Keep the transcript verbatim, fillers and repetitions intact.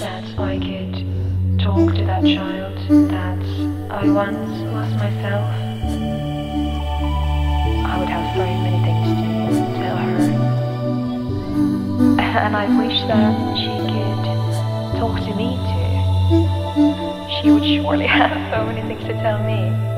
that I could talk to that child that I once was myself. I would have so many things to tell her. And I wish that she could talk to me too. She would surely have so many things to tell me.